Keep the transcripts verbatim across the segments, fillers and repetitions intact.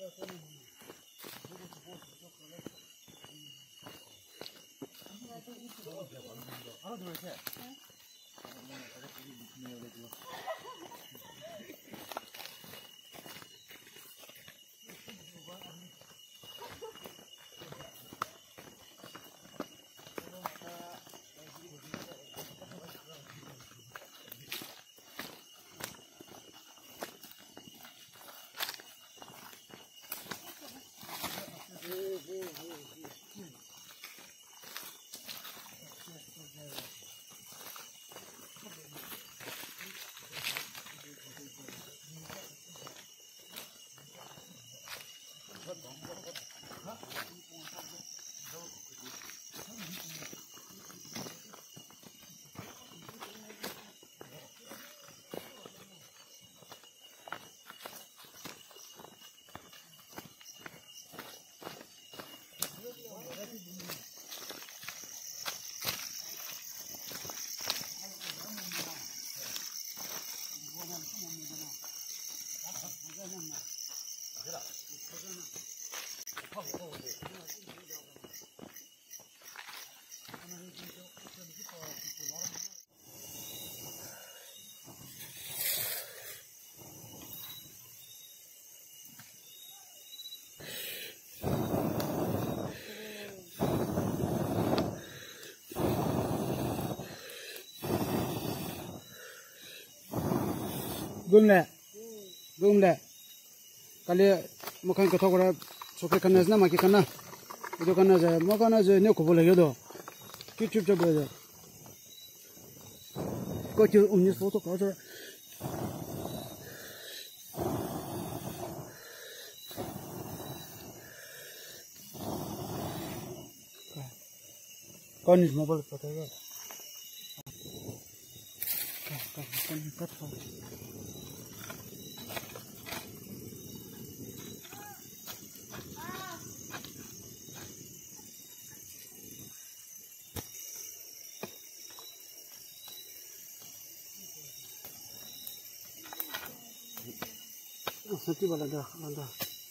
Gumle, gumle. Kali makan kita kora sokai kanas na maki kana. Itu kana je, makan aja ni aku boleh jodoh. Cukup cukup aja. Kau tu unis foto kau tu. Kau ni mobile kata ya. Kau kau kau ni kata. Sati bala dah, anda.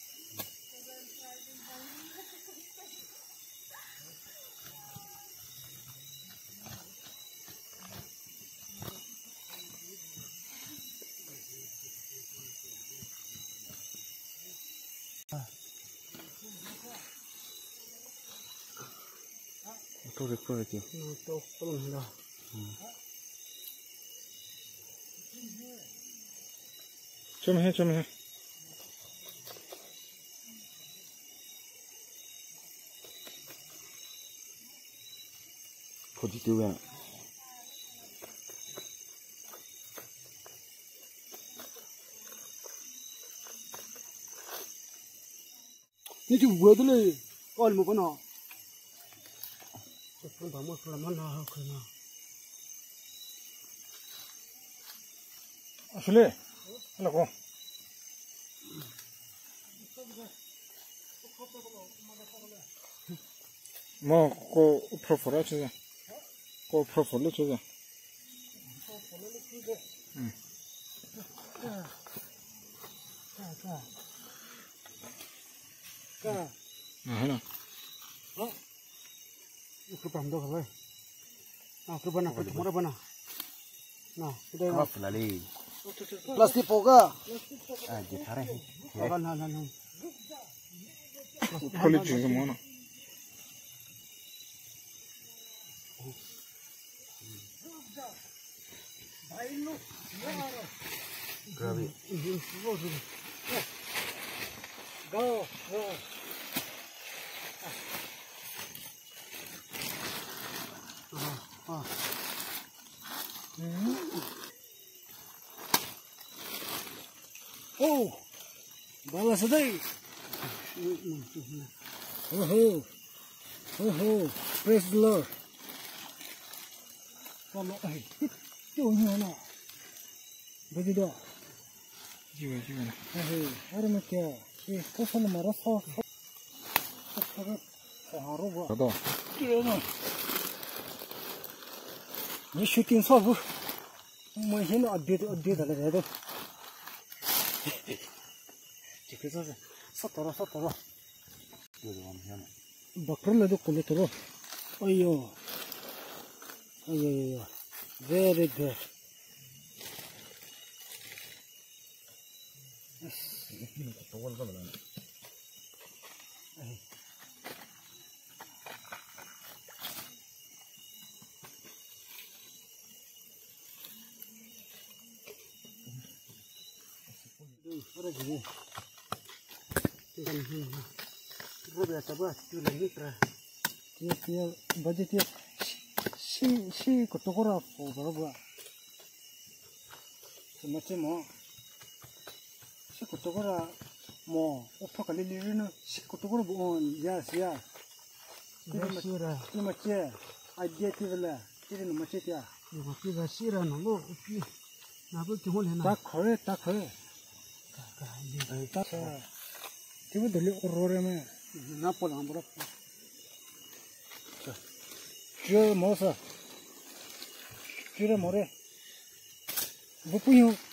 Itu rekor itu. Itu belum dah. Cuma he, cuma he. Positif ya. Ni tu buat tu le, kau mau kena. Sebelum kamu selamat nak kena. Asli, mana kau? Mau kau profil aja. Kau profil aja. Hmm. Nah, oh, itu paham dah kalau, nah, kerana apa tu mana mana, nah, sudah. Apa lagi? Plastik poga. Ah, gitar ni. Nah, nah, nah, nah. kulit juga mana? Grabe. Go, go. Ah, ah. Oh, balas sedai. Oh, oh, oh, praise the Lord. Kalau eh, itu mana? Begitu. Juga juga. Eh, hari macam, eh, kau sana marah sah. Sekarang seharu buat. Betul. Kira ni shooting sahaja. Mungkin ada ada ada ada ada. Jika sahaja Sotoro, sotoro. Good one, yeah. Bakral do kulitoro. Ayo. Ayo, ayo. Very good. Budget she she could talk over for so much more. She could talk over more. Or talk a little, she could talk on. Yes, yes. Too much, yeah. I get it. Didn't much it, yeah. You will give a seer and a low. Now, we can hold him. Tuck her, tuck her. Give it the little roar. Napoleon, but Joe Mosa. Jura More. Bupu.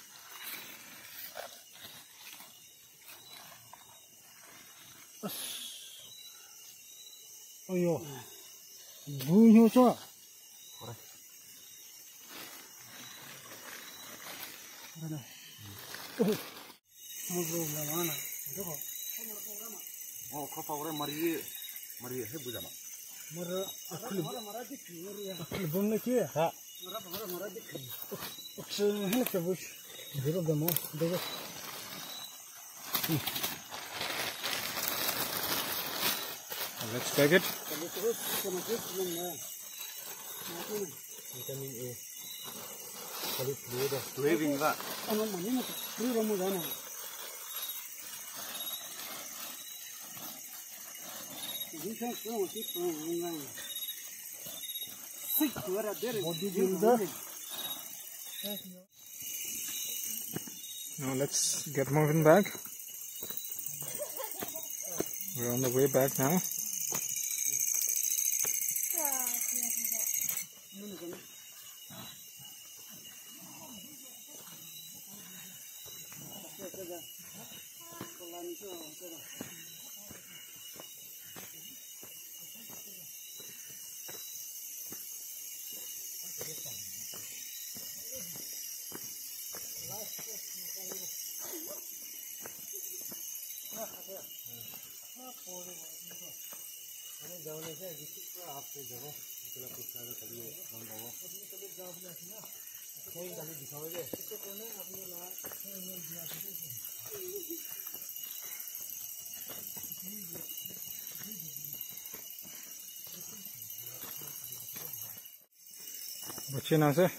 Oh, yo. Boo, so. Oh, Papa, Marie, Marie, Hebuzama. Mara, akli, akli bomne kiye. Ha. Mara, mara, mara dikhi. Akli है क्या बुश? देखो दमो, देखो. Let's take it. Vitamin A. Kali fluid, fluid nga. Ano mani na fluid mo gana. This is so different. Six were there. Bodybuilder. Now let's get moving back. We're on the way back now. बच्चे ना से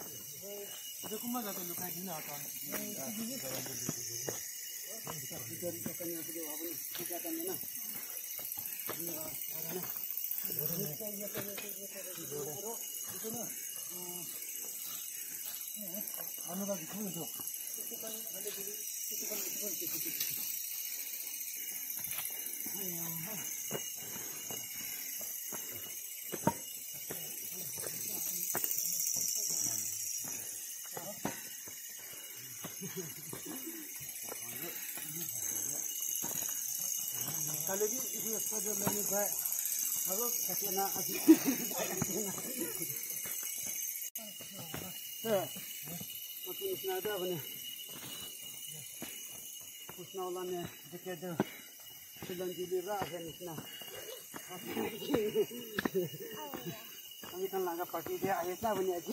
Kalau ni itu saja menu baik. Kalau kasih nak asyik. Eh, macam ni ada apa ni? Pusna ulan ni dekat tu. Sedang dilihat kan ni na. Kami kan langgar pakai dia ayat lah punya aje.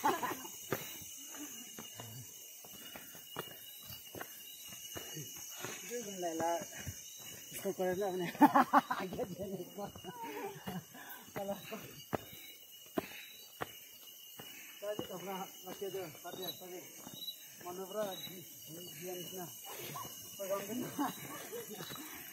Dia gimana? Kau kau nak ni? Agak jenis kau. Kalau tadi kau pernah macam tu, tadi tadi manubra dia ni na. Kau kan?